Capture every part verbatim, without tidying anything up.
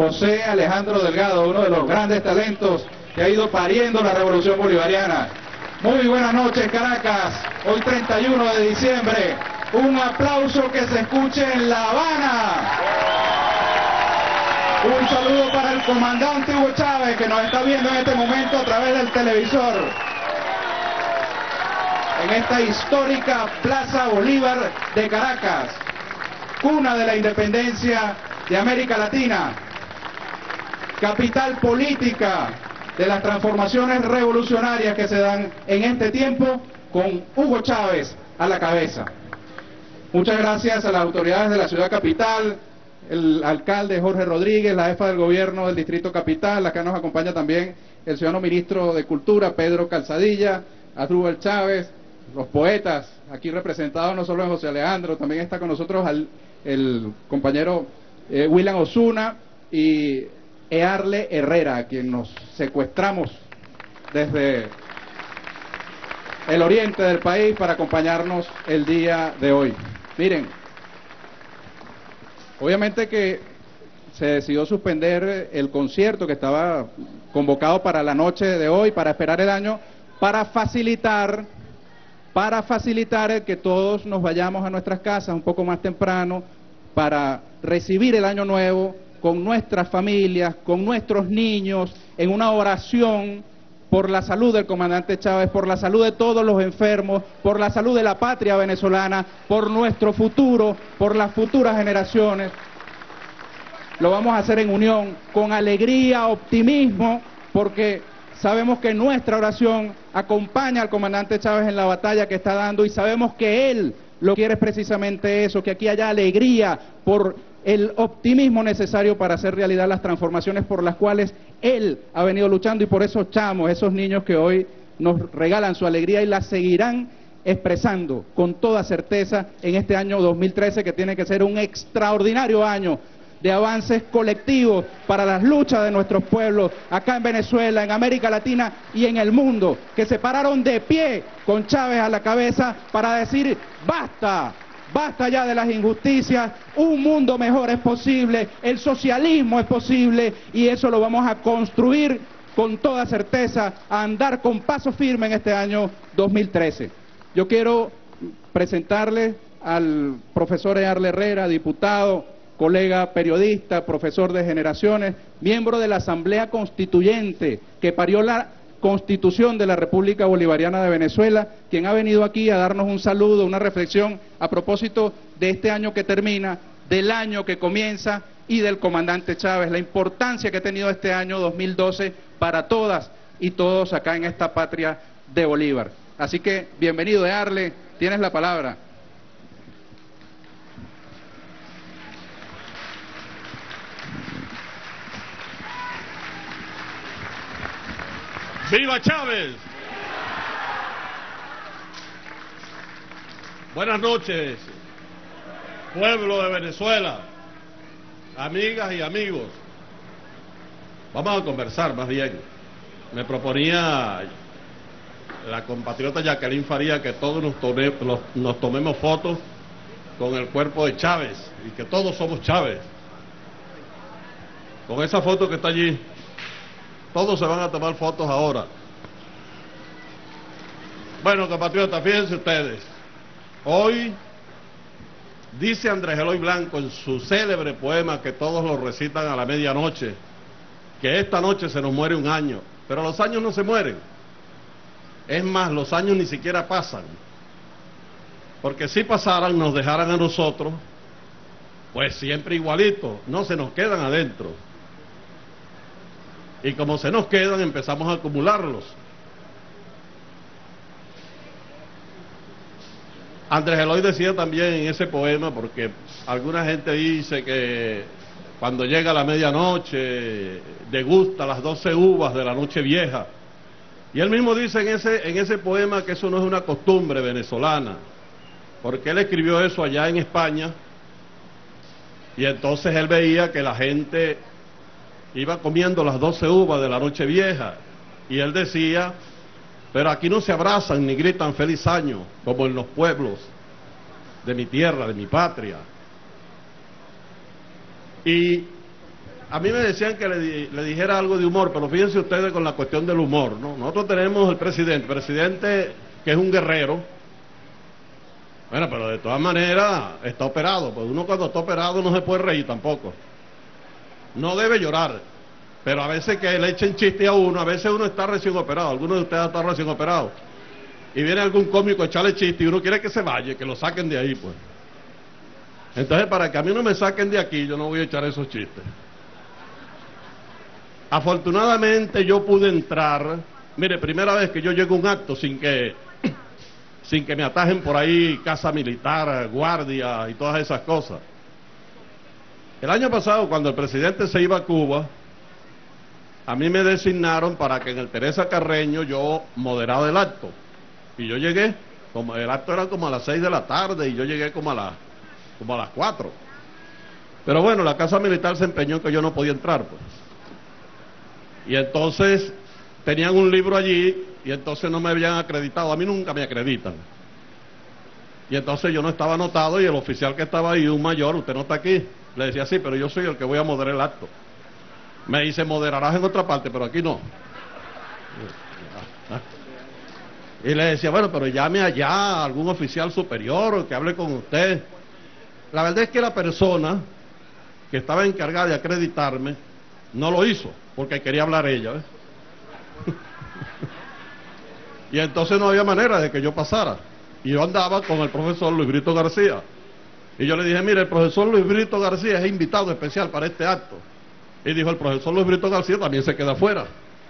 José Alejandro Delgado, uno de los grandes talentos que ha ido pariendo la revolución bolivariana. Muy buenas noches, Caracas, hoy treinta y uno de diciembre, un aplauso que se escuche en La Habana. Un saludo para el comandante Hugo Chávez, que nos está viendo en este momento a través del televisor. En esta histórica Plaza Bolívar de Caracas, cuna de la independencia de América Latina, capital política de las transformaciones revolucionarias que se dan en este tiempo, con Hugo Chávez a la cabeza. Muchas gracias a las autoridades de la ciudad capital, el alcalde Jorge Rodríguez, la jefa del gobierno del distrito capital. Acá nos acompaña también el ciudadano ministro de Cultura, Pedro Calzadilla, Asdrúbal Chávez, los poetas, aquí representados no solo en José Alejandro, también está con nosotros al, el compañero eh, William Osuna y Earle Herrera, a quien nos secuestramos desde el oriente del país para acompañarnos el día de hoy. Miren, obviamente que se decidió suspender el concierto que estaba convocado para la noche de hoy, para esperar el año, para facilitar, para facilitar el que todos nos vayamos a nuestras casas un poco más temprano, para recibir el año nuevo con nuestras familias, con nuestros niños, en una oración por la salud del comandante Chávez, por la salud de todos los enfermos, por la salud de la patria venezolana, por nuestro futuro, por las futuras generaciones. Lo vamos a hacer en unión, con alegría, optimismo, porque sabemos que nuestra oración acompaña al comandante Chávez en la batalla que está dando, y sabemos que él lo quiere precisamente eso, que aquí haya alegría por el optimismo necesario para hacer realidad las transformaciones por las cuales él ha venido luchando, y por esos chamos, esos niños que hoy nos regalan su alegría y la seguirán expresando con toda certeza en este año dos mil trece, que tiene que ser un extraordinario año de avances colectivos para las luchas de nuestros pueblos acá en Venezuela, en América Latina y en el mundo, que se pararon de pie con Chávez a la cabeza para decir basta. Basta ya de las injusticias, un mundo mejor es posible, el socialismo es posible, y eso lo vamos a construir con toda certeza, a andar con paso firme en este año dos mil trece. Yo quiero presentarle al profesor Earle Herrera, diputado, colega periodista, profesor de generaciones, miembro de la Asamblea Constituyente que parió la Constitución de la República Bolivariana de Venezuela, quien ha venido aquí a darnos un saludo, una reflexión a propósito de este año que termina, del año que comienza y del comandante Chávez, la importancia que ha tenido este año dos mil doce para todas y todos acá en esta patria de Bolívar. Así que, bienvenido, Earle, tienes la palabra. ¡Viva Chávez! Buenas noches, pueblo de Venezuela, amigas y amigos. Vamos a conversar más bien. Me proponía la compatriota Jacqueline Faría que todos nos, tome, nos, nos tomemos fotos con el cuerpo de Chávez y que todos somos Chávez. Con esa foto que está allí, todos se van a tomar fotos ahora. Bueno, compatriotas, fíjense ustedes. Hoy dice Andrés Eloy Blanco en su célebre poema que todos lo recitan a la medianoche, que esta noche se nos muere un año. Pero los años no se mueren. Es más, los años ni siquiera pasan. Porque si pasaran, nos dejaran a nosotros, pues siempre igualitos, no se nos quedan adentro. Y como se nos quedan, empezamos a acumularlos. Andrés Eloy decía también en ese poema, porque alguna gente dice que cuando llega la medianoche degusta las doce uvas de la noche vieja. Y él mismo dice en ese, en ese poema que eso no es una costumbre venezolana, porque él escribió eso allá en España, y entonces él veía que la gente iba comiendo las doce uvas de la noche vieja, y él decía, pero aquí no se abrazan ni gritan feliz año, como en los pueblos de mi tierra, de mi patria. Y a mí me decían que le, di, le dijera algo de humor, pero fíjense ustedes con la cuestión del humor, ¿no? Nosotros tenemos el presidente, presidente que es un guerrero. Bueno, pero de todas maneras está operado, pues uno cuando está operado no se puede reír tampoco. No debe llorar, pero a veces que le echen chiste a uno, a veces uno está recién operado, algunos de ustedes están recién operados, y viene algún cómico a echarle chiste y uno quiere que se vaya, que lo saquen de ahí, pues. Entonces, para que a mí no me saquen de aquí, yo no voy a echar esos chistes. Afortunadamente yo pude entrar, mire, primera vez que yo llego a un acto sin que sin que me atajen por ahí casa militar, guardia y todas esas cosas. El año pasado, cuando el presidente se iba a Cuba, a mí me designaron para que en el Teresa Carreño yo moderara el acto. Y yo llegué, como el acto era como a las seis de la tarde y yo llegué como a, la, como a las cuatro. Pero bueno, la casa militar se empeñó en que yo no podía entrar, pues. Y entonces tenían un libro allí y entonces no me habían acreditado. A mí nunca me acreditan. Y entonces yo no estaba anotado y el oficial que estaba ahí, un mayor, usted no está aquí. Le decía, sí, pero yo soy el que voy a moderar el acto. Me dice, moderarás en otra parte, pero aquí no. Y le decía, bueno, pero llame allá a algún oficial superior que hable con usted. La verdad es que la persona que estaba encargada de acreditarme no lo hizo, porque quería hablar ella, ¿ves? Y entonces no había manera de que yo pasara. Y yo andaba con el profesor Luis Brito García. Y yo le dije, mire, el profesor Luis Brito García es invitado especial para este acto. Y dijo, el profesor Luis Brito García también se queda afuera.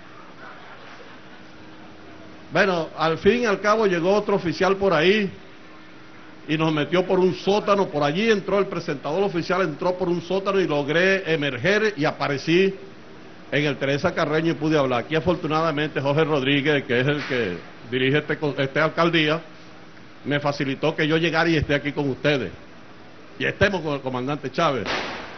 Bueno, al fin y al cabo llegó otro oficial por ahí y nos metió por un sótano. Por allí entró el presentador oficial, entró por un sótano y logré emerger y aparecí en el Teresa Carreño y pude hablar. Aquí afortunadamente Jorge Rodríguez, que es el que dirige este, este alcaldía, me facilitó que yo llegara y esté aquí con ustedes. Y estemos con el comandante Chávez.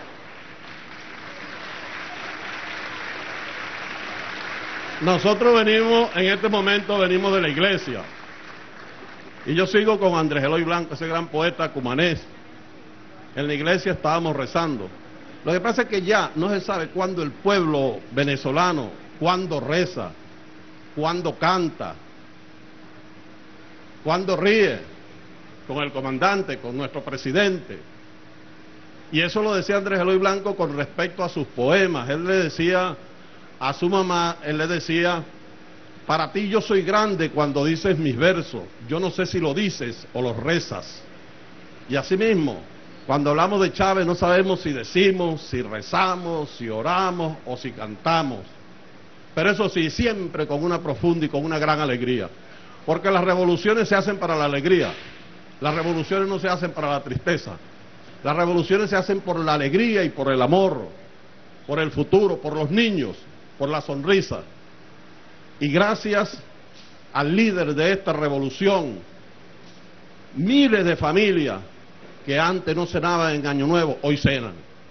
Nosotros venimos, en este momento venimos de la iglesia. Y yo sigo con Andrés Eloy Blanco, ese gran poeta cumanés. En la iglesia estábamos rezando. Lo que pasa es que ya no se sabe cuándo el pueblo venezolano, cuándo reza, cuándo canta, cuándo ríe con el comandante, con nuestro presidente. Y eso lo decía Andrés Eloy Blanco con respecto a sus poemas. Él le decía a su mamá, él le decía, para ti yo soy grande cuando dices mis versos, yo no sé si lo dices o los rezas. Y así mismo, cuando hablamos de Chávez no sabemos si decimos, si rezamos, si oramos o si cantamos. Pero eso sí, siempre con una profunda y con una gran alegría. Porque las revoluciones se hacen para la alegría. Las revoluciones no se hacen para la tristeza. Las revoluciones se hacen por la alegría y por el amor, por el futuro, por los niños, por la sonrisa. Y gracias al líder de esta revolución, miles de familias que antes no cenaban en Año Nuevo, hoy cenan.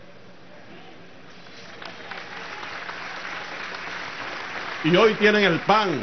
Y hoy tienen el pan.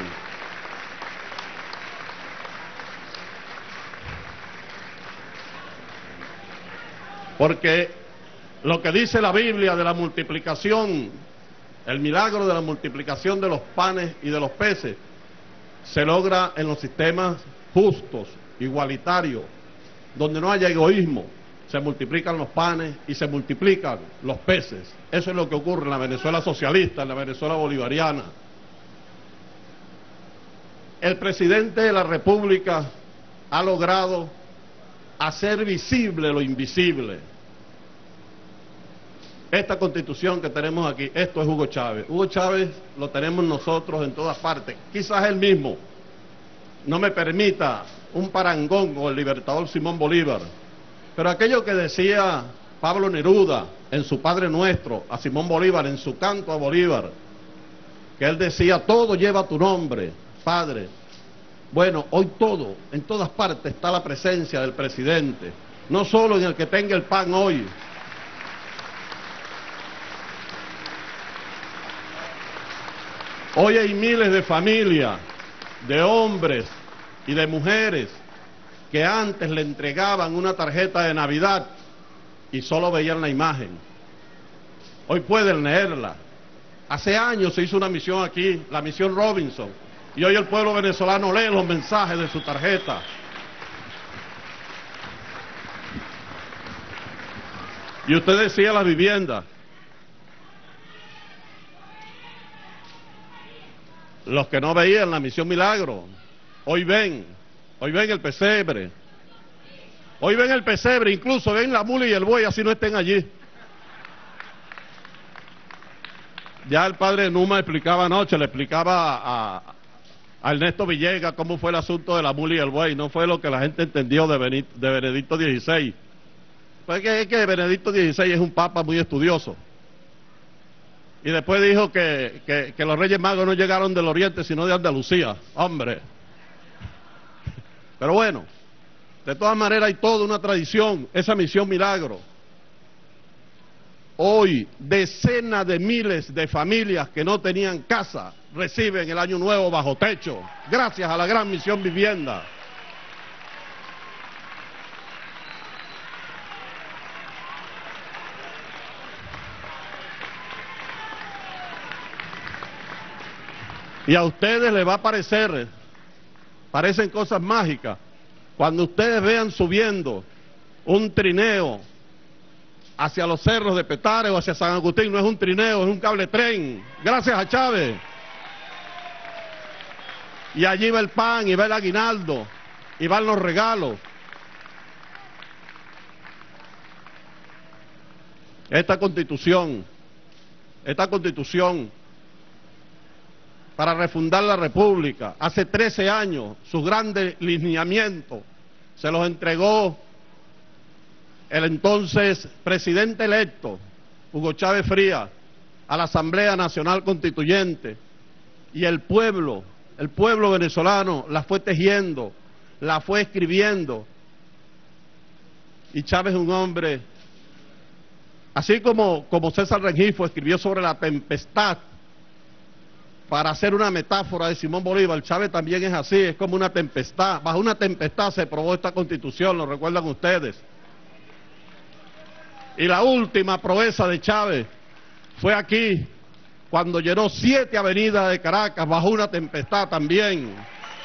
Porque lo que dice la Biblia de la multiplicación, el milagro de la multiplicación de los panes y de los peces, se logra en los sistemas justos, igualitarios, donde no haya egoísmo. Se multiplican los panes y se multiplican los peces. Eso es lo que ocurre en la Venezuela socialista, en la Venezuela bolivariana. El presidente de la República ha logrado hacer visible lo invisible. Esta constitución que tenemos aquí, esto es Hugo Chávez. Hugo Chávez lo tenemos nosotros en todas partes. Quizás él mismo no me permita un parangón o el libertador Simón Bolívar, pero aquello que decía Pablo Neruda en su Padre Nuestro a Simón Bolívar, en su canto a Bolívar, que él decía, todo lleva tu nombre, Padre. Bueno, hoy todo, en todas partes está la presencia del presidente, no solo en el que tenga el pan hoy. Hoy hay miles de familias, de hombres y de mujeres que antes le entregaban una tarjeta de Navidad y solo veían la imagen. Hoy pueden leerla. Hace años se hizo una misión aquí, la misión Robinson, y hoy el pueblo venezolano lee los mensajes de su tarjeta. Y usted decía la vivienda. Los que no veían la misión Milagro, hoy ven, hoy ven el pesebre. Hoy ven el pesebre, incluso ven la mula y el buey, así no estén allí. Ya el padre Numa explicaba anoche, le explicaba a, a Ernesto Villegas cómo fue el asunto de la mula y el buey. No fue lo que la gente entendió de, Benito, de Benedicto dieciséis. Pues es que, es que Benedicto dieciséis es un papa muy estudioso. Y después dijo que, que, que los Reyes Magos no llegaron del Oriente, sino de Andalucía. Hombre. Pero bueno, de todas maneras hay toda una tradición, esa misión Milagro. Hoy, decenas de miles de familias que no tenían casa reciben el Año Nuevo bajo techo, gracias a la gran misión Vivienda. Y a ustedes les va a parecer, parecen cosas mágicas, cuando ustedes vean subiendo un trineo hacia los cerros de Petare o hacia San Agustín. No es un trineo, es un cable tren, gracias a Chávez. Y allí va el pan, y va el aguinaldo, y van los regalos. Esta constitución, esta constitución para refundar la República, hace trece años, sus grandes lineamientos se los entregó el entonces presidente electo, Hugo Chávez Frías, a la Asamblea Nacional Constituyente, y el pueblo, el pueblo venezolano la fue tejiendo, la fue escribiendo, y Chávez es un hombre, así como, como César Rengifo escribió sobre la tempestad, para hacer una metáfora de Simón Bolívar, Chávez también es así, es como una tempestad, bajo una tempestad se aprobó esta Constitución, lo recuerdan ustedes. Y la última proeza de Chávez fue aquí, cuando llenó siete avenidas de Caracas bajo una tempestad también.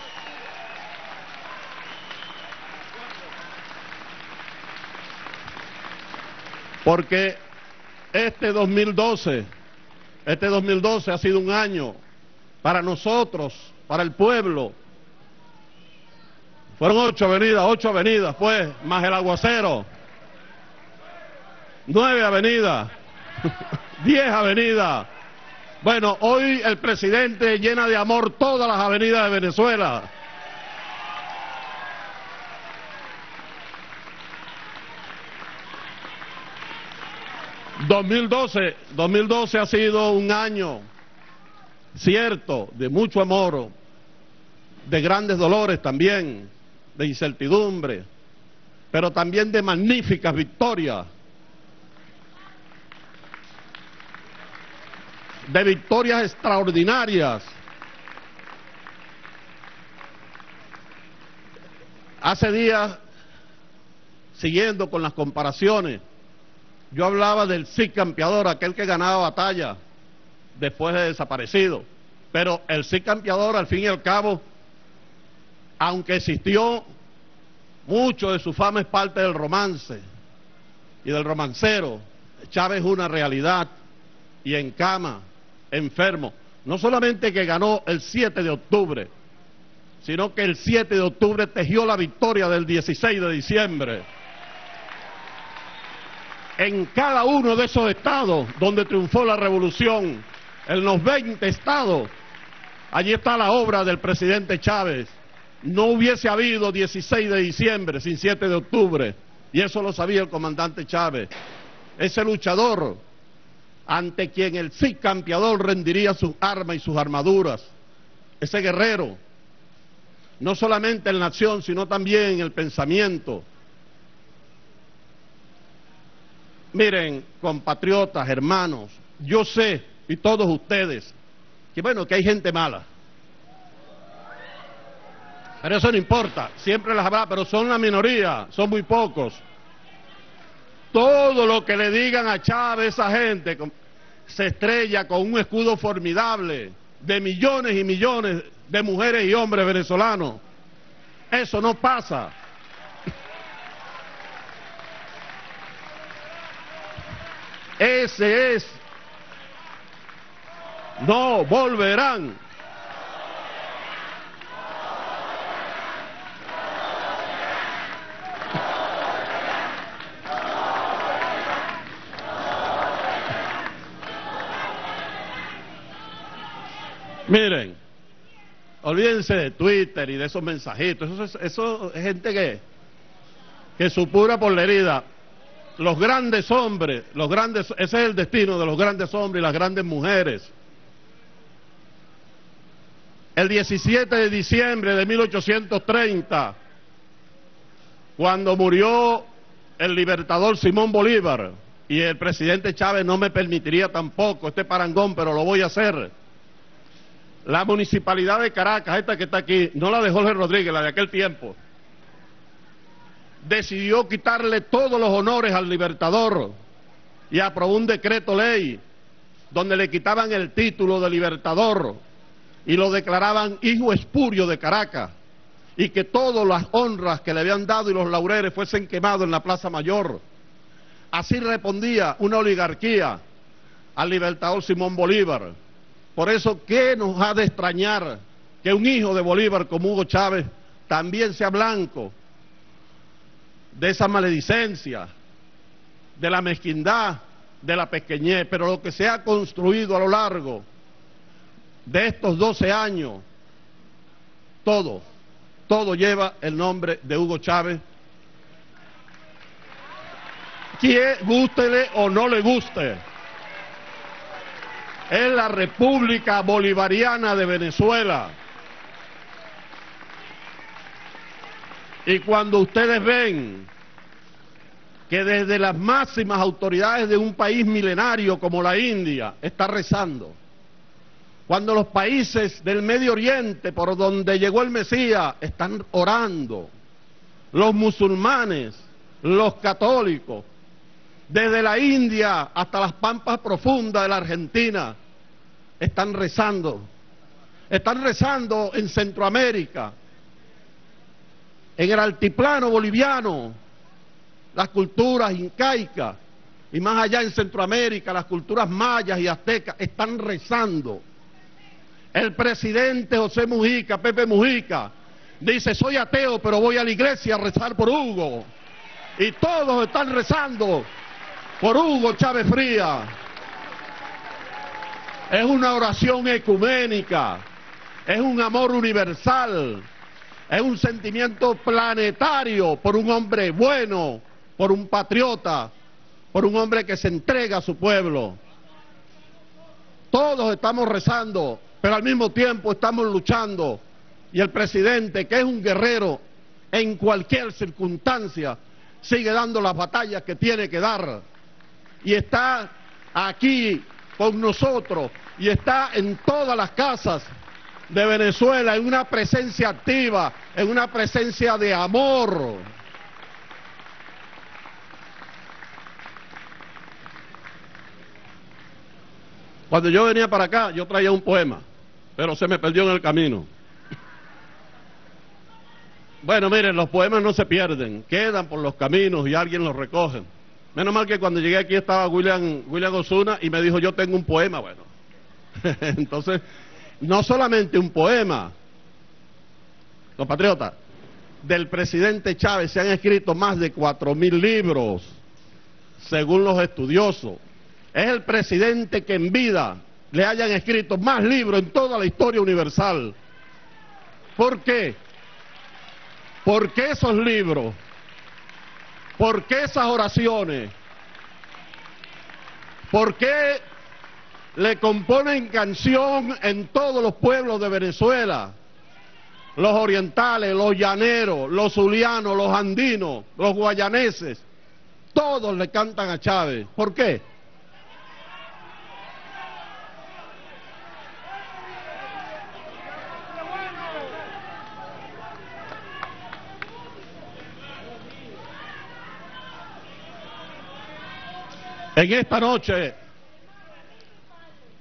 Porque este dos mil doce, este dos mil doce ha sido un año para nosotros, para el pueblo. Fueron ocho avenidas, ocho avenidas, pues, más el aguacero. Nueve avenidas, diez avenidas. Bueno, hoy el presidente llena de amor todas las avenidas de Venezuela. dos mil doce, dos mil doce ha sido un año, cierto, de mucho amor, de grandes dolores también, de incertidumbre, pero también de magníficas victorias. De victorias extraordinarias. Hace días, siguiendo con las comparaciones, yo hablaba del Cid Campeador, aquel que ganaba batalla después de desaparecido. Pero el Cid Campeador, al fin y al cabo, aunque existió, mucho de su fama es parte del romance y del romancero. Chávez es una realidad, y en cama, enfermo. No solamente que ganó el siete de octubre, sino que el siete de octubre tejió la victoria del dieciséis de diciembre. En cada uno de esos estados donde triunfó la revolución, en los veinte estados, allí está la obra del presidente Chávez. No hubiese habido dieciséis de diciembre sin siete de octubre, y eso lo sabía el comandante Chávez. Ese luchador ante quien el Cid Campeador rendiría sus armas y sus armaduras. Ese guerrero, no solamente en la acción, sino también en el pensamiento. Miren, compatriotas, hermanos, yo sé, y todos ustedes, que bueno, que hay gente mala. Pero eso no importa, siempre las habrá, pero son la minoría, son muy pocos. Todo lo que le digan a Chávez, esa gente, se estrella con un escudo formidable de millones y millones de mujeres y hombres venezolanos. Eso no pasa. Ese es. No volverán. Miren, olvídense de Twitter y de esos mensajitos. Eso es, eso es gente que, que supura por la herida. Los grandes hombres, los grandes, ese es el destino de los grandes hombres y las grandes mujeres. El diecisiete de diciembre de mil ochocientos treinta, cuando murió el libertador Simón Bolívar, y el presidente Chávez no me permitiría tampoco este parangón, pero lo voy a hacer. La municipalidad de Caracas, esta que está aquí, no la de Jorge Rodríguez, la de aquel tiempo, decidió quitarle todos los honores al libertador y aprobó un decreto ley donde le quitaban el título de libertador y lo declaraban hijo espurio de Caracas, y que todas las honras que le habían dado y los laureles fuesen quemados en la Plaza Mayor. Así respondía una oligarquía al libertador Simón Bolívar. Por eso, ¿qué nos ha de extrañar que un hijo de Bolívar como Hugo Chávez también sea blanco de esa maledicencia, de la mezquindad, de la pequeñez? Pero lo que se ha construido a lo largo de estos doce años, todo, todo lleva el nombre de Hugo Chávez. Que gústele o no le guste, es la República Bolivariana de Venezuela. Y cuando ustedes ven que desde las máximas autoridades de un país milenario como la India está rezando, cuando los países del Medio Oriente por donde llegó el Mesías están orando, los musulmanes, los católicos, desde la India hasta las pampas profundas de la Argentina, están rezando. Están rezando en Centroamérica, en el altiplano boliviano, las culturas incaicas, y más allá en Centroamérica, las culturas mayas y aztecas, están rezando. El presidente José Mujica, Pepe Mujica, dice: soy ateo, pero voy a la iglesia a rezar por Hugo. Y todos están rezando por Hugo Chávez Frías. Es una oración ecuménica, es un amor universal, es un sentimiento planetario por un hombre bueno, por un patriota, por un hombre que se entrega a su pueblo. Todos estamos rezando, pero al mismo tiempo estamos luchando. Y el presidente, que es un guerrero en cualquier circunstancia, sigue dando las batallas que tiene que dar. Y está aquí con nosotros, y está en todas las casas de Venezuela, en una presencia activa, en una presencia de amor. Cuando yo venía para acá, yo traía un poema, pero se me perdió en el camino. Bueno, miren, los poemas no se pierden, quedan por los caminos y alguien los recoge. Menos mal que cuando llegué aquí estaba William, William Osuna y me dijo: yo tengo un poema. Bueno, entonces, no solamente un poema, compatriotas, del presidente Chávez se han escrito más de cuatro mil libros, según los estudiosos. Es el presidente que en vida le hayan escrito más libros en toda la historia universal. ¿Por qué? ¿Por qué esos libros? ¿Por qué esas oraciones? ¿Por qué le componen canción en todos los pueblos de Venezuela? Los orientales, los llaneros, los zulianos, los andinos, los guayaneses, todos le cantan a Chávez. ¿Por qué? En esta noche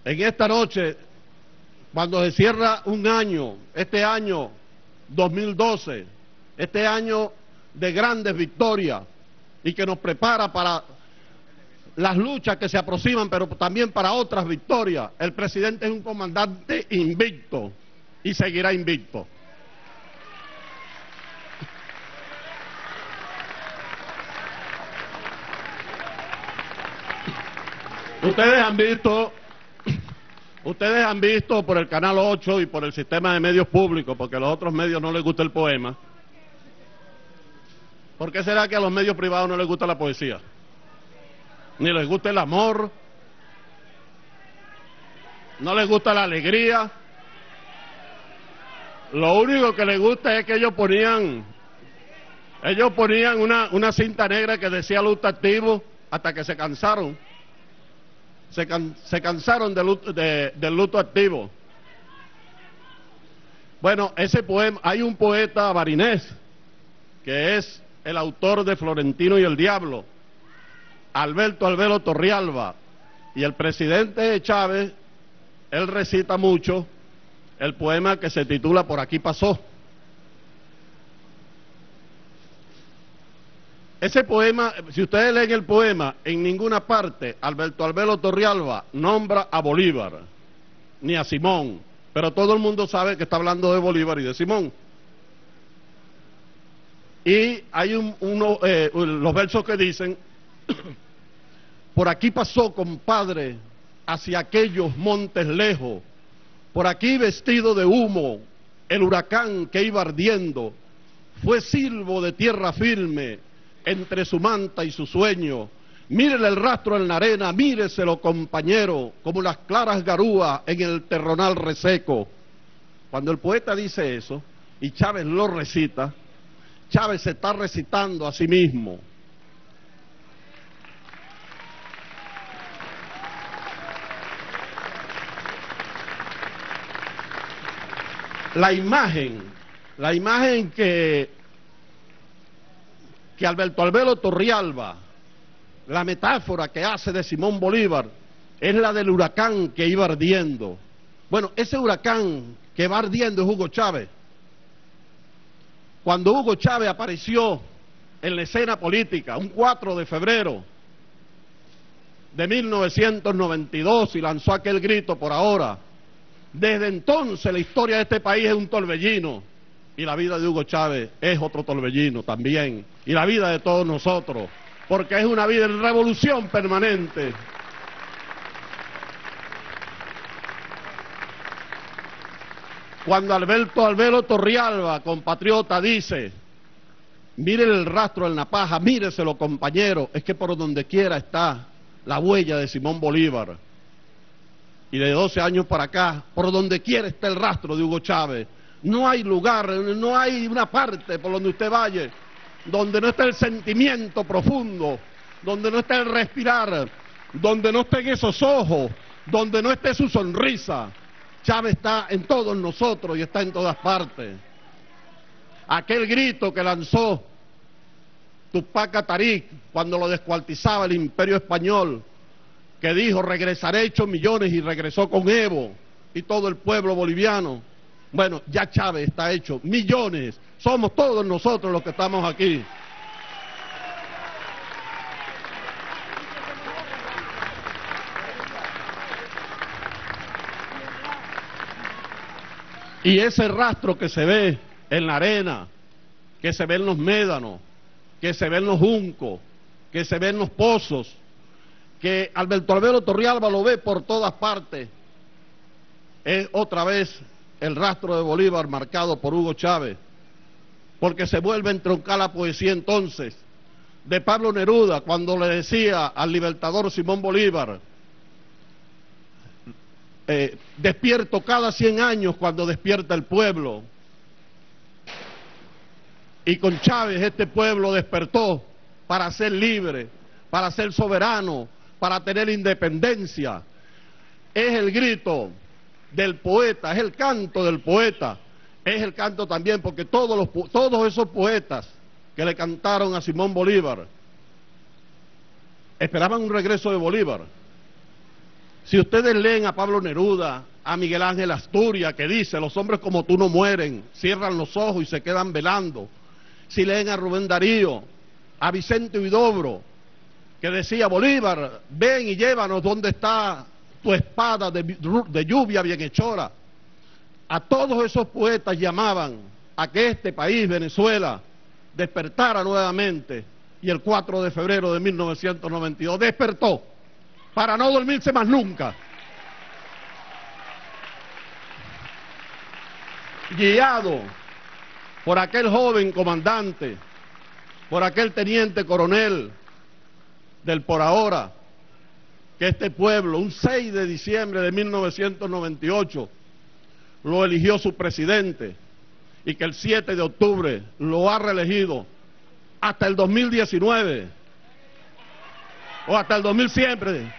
en esta noche, cuando se cierra un año, este año dos mil doce, este año de grandes victorias y que nos prepara para las luchas que se aproximan, pero también para otras victorias. El presidente es un comandante invicto y seguirá invicto. Ustedes han visto, ustedes han visto por el Canal ocho y por el sistema de medios públicos, porque a los otros medios no les gusta el poema. ¿Por qué será que a los medios privados no les gusta la poesía? Ni les gusta el amor, no les gusta la alegría. Lo único que les gusta es que ellos ponían, ellos ponían una, una cinta negra que decía luto activo hasta que se cansaron. Se, can, se cansaron de luto, de, del luto activo. Bueno, ese poema, hay un poeta barinés que es el autor de Florentino y el Diablo, Alberto Albelo Torrialba, y el presidente Chávez, él recita mucho el poema que se titula Por aquí pasó. Ese poema, si ustedes leen el poema, en ninguna parte Alberto Albelo Torrialba nombra a Bolívar, ni a Simón, pero todo el mundo sabe que está hablando de Bolívar y de Simón. Y hay un, uno, eh, los versos que dicen: por aquí pasó, compadre, hacia aquellos montes lejos, por aquí vestido de humo, el huracán que iba ardiendo, fue silbo de tierra firme, entre su manta y su sueño. Mírele el rastro en la arena, míreselo, compañero, como las claras garúas en el terronal reseco. Cuando el poeta dice eso, y Chávez lo recita, Chávez se está recitando a sí mismo. La imagen, la imagen que, que Alberto Albelo Torrialba, la metáfora que hace de Simón Bolívar, es la del huracán que iba ardiendo. Bueno, ese huracán que va ardiendo es Hugo Chávez. Cuando Hugo Chávez apareció en la escena política, un cuatro de febrero de mil novecientos noventa y dos, y lanzó aquel grito por ahora, desde entonces la historia de este país es un torbellino, y la vida de Hugo Chávez es otro torbellino también, y la vida de todos nosotros, porque es una vida de revolución permanente. Cuando Alberto Albelo Torrialba, compatriota, dice: mire el rastro en la paja, míreselo, compañero, es que por donde quiera está la huella de Simón Bolívar. Y de doce años para acá, por donde quiera está el rastro de Hugo Chávez. No hay lugar, no hay una parte por donde usted vaya donde no está el sentimiento profundo, donde no está el respirar, donde no estén esos ojos, donde no esté su sonrisa. Chávez está en todos nosotros y está en todas partes. Aquel grito que lanzó Tupac Kataric cuando lo descuartizaba el Imperio Español, que dijo: regresaré hecho millones, y regresó con Evo y todo el pueblo boliviano. Bueno, ya Chávez está hecho millones, somos todos nosotros los que estamos aquí. Y ese rastro que se ve en la arena, que se ve en los médanos, que se ve en los juncos, que se ve en los pozos, que Alberto Albelo Torrialba lo ve por todas partes, es otra vez el rastro de Bolívar marcado por Hugo Chávez, porque se vuelve a entroncar la poesía entonces de Pablo Neruda cuando le decía al libertador Simón Bolívar: eh, despierto cada cien años cuando despierta el pueblo. Y con Chávez este pueblo despertó para ser libre, para ser soberano, para tener independencia. Es el grito del poeta, es el canto del poeta, es el canto también porque todos, los, todos esos poetas que le cantaron a Simón Bolívar esperaban un regreso de Bolívar. Si ustedes leen a Pablo Neruda, a Miguel Ángel Asturias, que dice, los hombres como tú no mueren, cierran los ojos y se quedan velando. Si leen a Rubén Darío, a Vicente Huidobro, que decía, Bolívar, ven y llévanos donde está tu espada de, de lluvia bienhechora. A todos esos poetas llamaban a que este país, Venezuela, despertara nuevamente, y el cuatro de febrero de mil novecientos noventa y dos despertó, para no dormirse más nunca. Guiado por aquel joven comandante, por aquel teniente coronel del por ahora, que este pueblo, un seis de diciembre de mil novecientos noventa y ocho, lo eligió su presidente, y que el siete de octubre lo ha reelegido hasta el dos mil diecinueve, o hasta el dos mil siempre.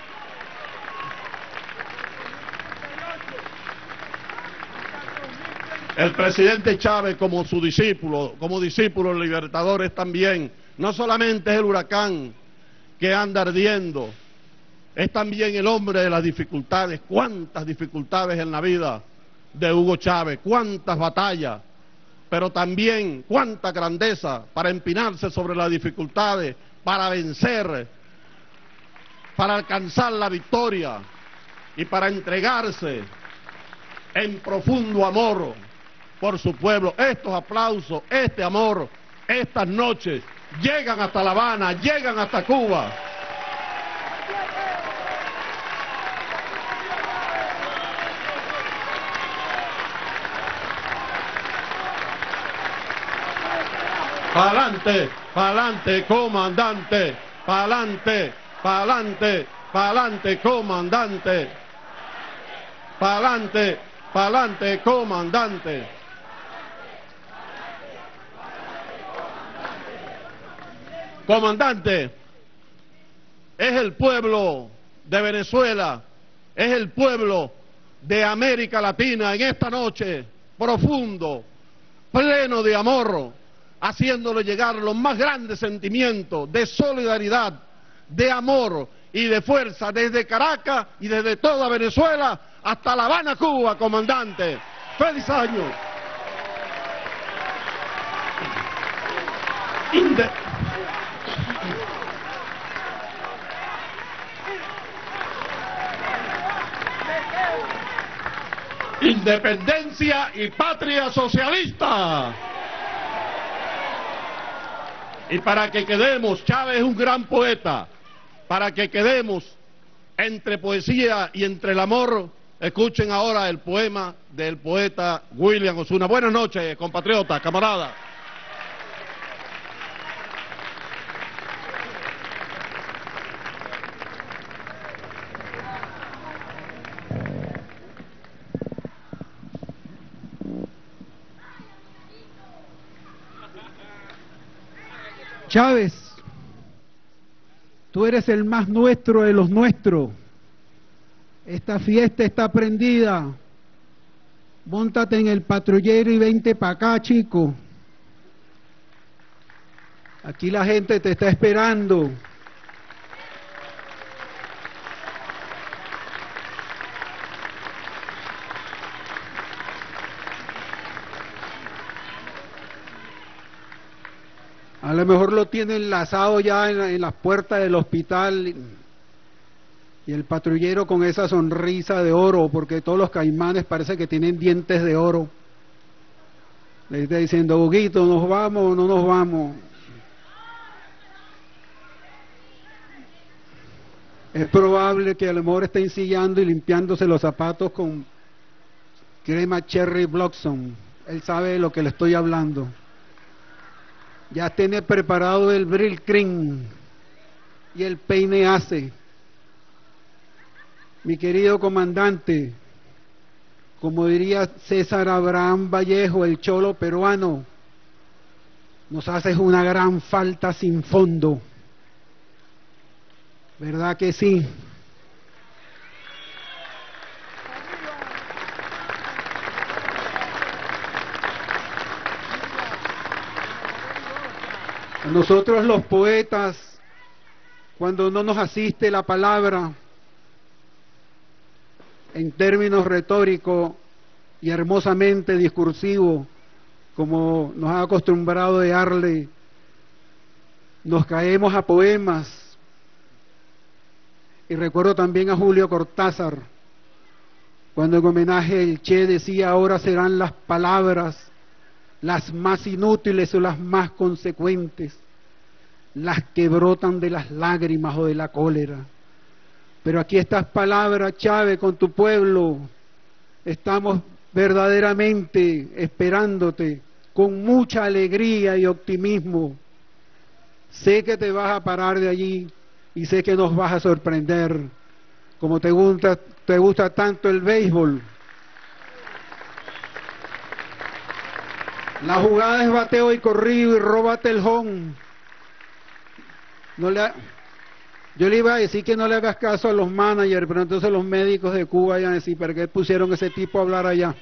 El presidente Chávez, como su discípulo, como discípulo libertador, es también, no solamente es el huracán que anda ardiendo, es también el hombre de las dificultades. Cuántas dificultades en la vida de Hugo Chávez, cuántas batallas, pero también cuánta grandeza para empinarse sobre las dificultades, para vencer, para alcanzar la victoria y para entregarse en profundo amor por su pueblo. Estos aplausos, este amor, estas noches llegan hasta La Habana, llegan hasta Cuba. Pa'lante, pa'lante, comandante, pa'lante, pa'lante, pa'lante, comandante, pa'lante, pa'lante, comandante. Comandante, es el pueblo de Venezuela, es el pueblo de América Latina en esta noche, profundo, pleno de amor, haciéndole llegar los más grandes sentimientos de solidaridad, de amor y de fuerza desde Caracas y desde toda Venezuela hasta La Habana, Cuba, comandante. ¡Feliz año! Inde Independencia y patria socialista. Y para que quedemos, Chávez es un gran poeta, para que quedemos entre poesía y entre el amor, escuchen ahora el poema del poeta William Osuna. Buenas noches, compatriotas, camaradas. Chávez, tú eres el más nuestro de los nuestros. Esta fiesta está prendida. Móntate en el patrullero y vente para acá, chico. Aquí la gente te está esperando. A lo mejor lo tiene enlazado ya en, en las puertas del hospital, y el patrullero con esa sonrisa de oro, porque todos los caimanes parece que tienen dientes de oro. Le está diciendo, Huguito, ¿nos vamos o no nos vamos? Es probable que a lo mejor esté ensillando y limpiándose los zapatos con crema Cherry Blossom. Él sabe de lo que le estoy hablando. Ya tiene preparado el Brill Cream y el peine Ace. Mi querido comandante, como diría César Abraham Vallejo, el cholo peruano, nos haces una gran falta sin fondo. ¿Verdad que sí? Nosotros los poetas, cuando no nos asiste la palabra, en términos retóricos y hermosamente discursivos, como nos ha acostumbrado de darle, nos caemos a poemas. Y recuerdo también a Julio Cortázar, cuando en homenaje el Che decía: ahora serán las palabras las más inútiles o las más consecuentes, las que brotan de las lágrimas o de la cólera. Pero aquí estas palabras, Chávez, con tu pueblo, estamos verdaderamente esperándote con mucha alegría y optimismo. Sé que te vas a parar de allí y sé que nos vas a sorprender, como te gusta, te gusta tanto el béisbol. La jugada es bateo y corrido y róbate el home. No le, yo le iba a decir que no le hagas caso a los managers, pero entonces los médicos de Cuba iban a decir: ¿para qué pusieron ese tipo a hablar allá?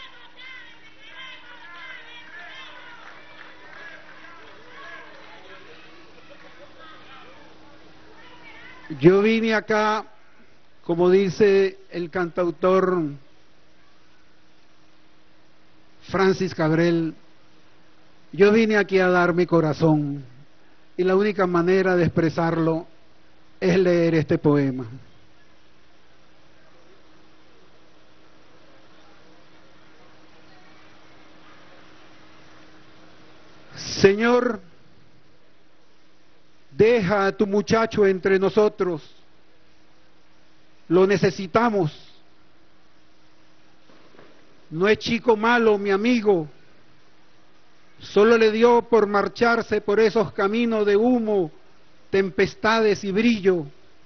Yo vine acá, como dice el cantautor Francis Cabrel, yo vine aquí a dar mi corazón, y la única manera de expresarlo es leer este poema. Señor, deja a tu muchacho entre nosotros, lo necesitamos. No es chico malo, mi amigo, solo le dio por marcharse por esos caminos de humo, tempestades y brillo.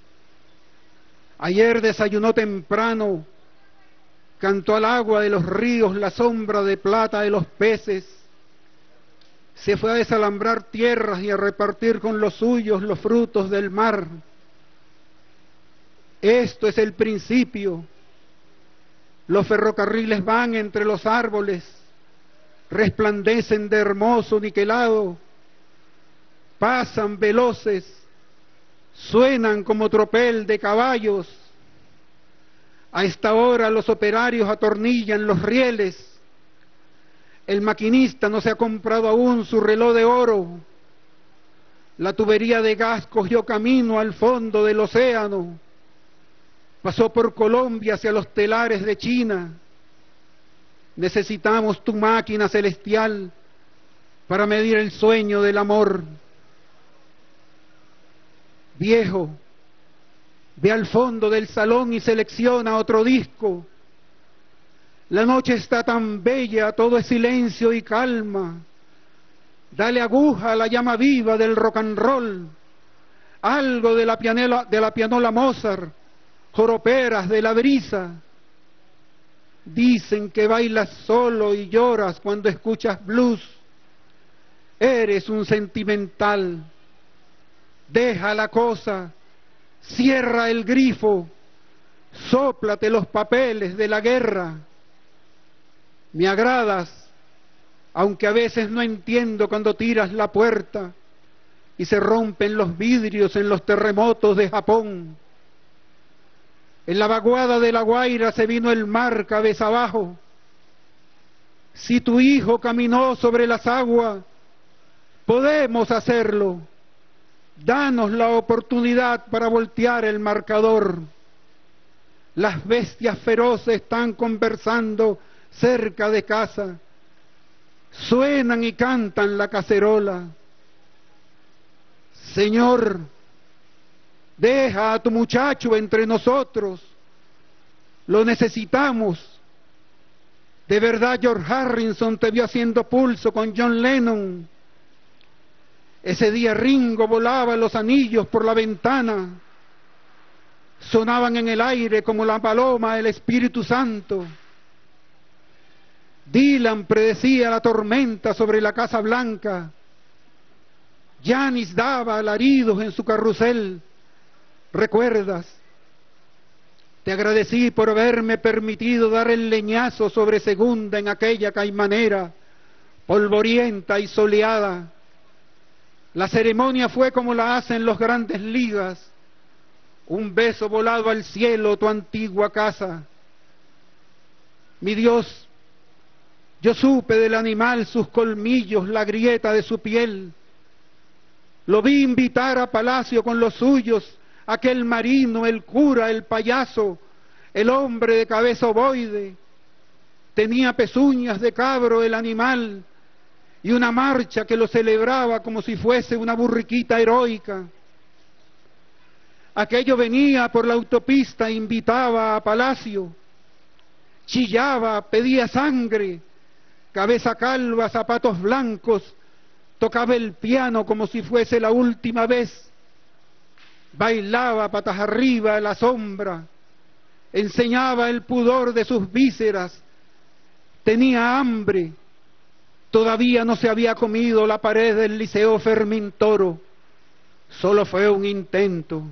Ayer desayunó temprano, cantó al agua de los ríos la sombra de plata de los peces, se fue a desalambrar tierras y a repartir con los suyos los frutos del mar. Esto es el principio. Los ferrocarriles van entre los árboles, resplandecen de hermoso niquelado, pasan veloces, suenan como tropel de caballos. A esta hora los operarios atornillan los rieles. El maquinista no se ha comprado aún su reloj de oro. La tubería de gas cogió camino al fondo del océano. Pasó por Colombia hacia los telares de China. Necesitamos tu máquina celestial para medir el sueño del amor. Viejo, ve al fondo del salón y selecciona otro disco. La noche está tan bella, todo es silencio y calma. Dale aguja a la llama viva del rock and roll, algo de la pianola, de la pianola Mozart, joroperas de la brisa. Dicen que bailas solo y lloras cuando escuchas blues. Eres un sentimental. Deja la cosa, cierra el grifo, sóplate los papeles de la guerra. Me agradas, aunque a veces no entiendo cuando tiras la puerta y se rompen los vidrios en los terremotos de Japón. En la vaguada de La Guaira se vino el mar cabeza abajo. Si tu hijo caminó sobre las aguas, podemos hacerlo. Danos la oportunidad para voltear el marcador. Las bestias feroces están conversando cerca de casa, suenan y cantan la cacerola. Señor, deja a tu muchacho entre nosotros, lo necesitamos. De verdad George Harrison te vio haciendo pulso con John Lennon. Ese día Ringo volaba los anillos por la ventana, sonaban en el aire como la paloma del Espíritu Santo. Dylan predecía la tormenta sobre la Casa Blanca. Janis daba alaridos en su carrusel. ¿Recuerdas? Te agradecí por haberme permitido dar el leñazo sobre segunda en aquella caimanera, polvorienta y soleada. La ceremonia fue como la hacen los grandes ligas. Un beso volado al cielo, tu antigua casa. Mi Dios, yo supe del animal sus colmillos, la grieta de su piel. Lo vi invitar a palacio con los suyos, aquel marino, el cura, el payaso, el hombre de cabeza ovoide. Tenía pezuñas de cabro el animal y una marcha que lo celebraba como si fuese una burriquita heroica. Aquello venía por la autopista, invitaba a palacio, chillaba, pedía sangre, cabeza calva, zapatos blancos, tocaba el piano como si fuese la última vez, bailaba patas arriba a la sombra, enseñaba el pudor de sus vísceras, tenía hambre, todavía no se había comido la pared del Liceo Fermín Toro, solo fue un intento.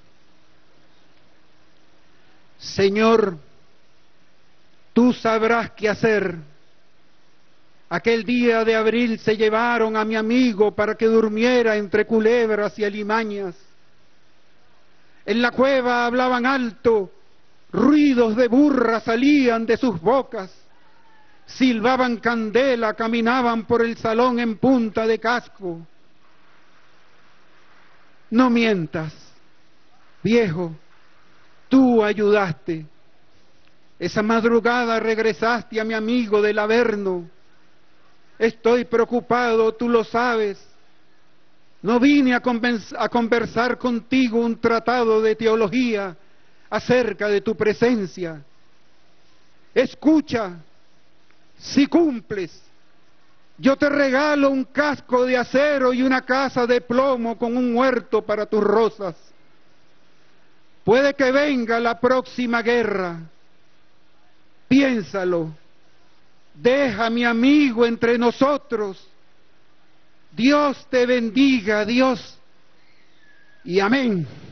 Señor, tú sabrás qué hacer. Aquel día de abril se llevaron a mi amigo para que durmiera entre culebras y alimañas. En la cueva hablaban alto, ruidos de burra salían de sus bocas, silbaban candela, caminaban por el salón en punta de casco. No mientas, viejo, tú ayudaste. Esa madrugada regresaste a mi amigo del Averno. Estoy preocupado, tú lo sabes. No vine a, a conversar contigo un tratado de teología acerca de tu presencia. Escucha, si cumples, yo te regalo un casco de acero y una casa de plomo con un huerto para tus rosas. Puede que venga la próxima guerra. Piénsalo. Deja a mi amigo entre nosotros. Dios te bendiga, Dios. Y amén.